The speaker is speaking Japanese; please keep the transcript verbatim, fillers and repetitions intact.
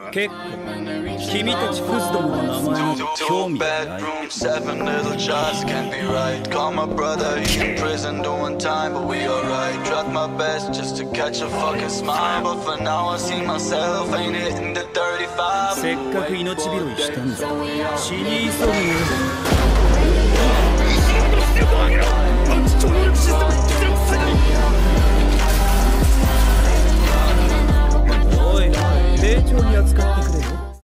結構君たちクズどもの名前など興味がない。 Seven little shots can't be right. Call my brother, he's in prison doing time, but we alright. Tried my best just to catch a fucking smile, but for now I see myself ain't hitting the thirty-five. せっかく命拾いしたんだ。死に急ぐよ。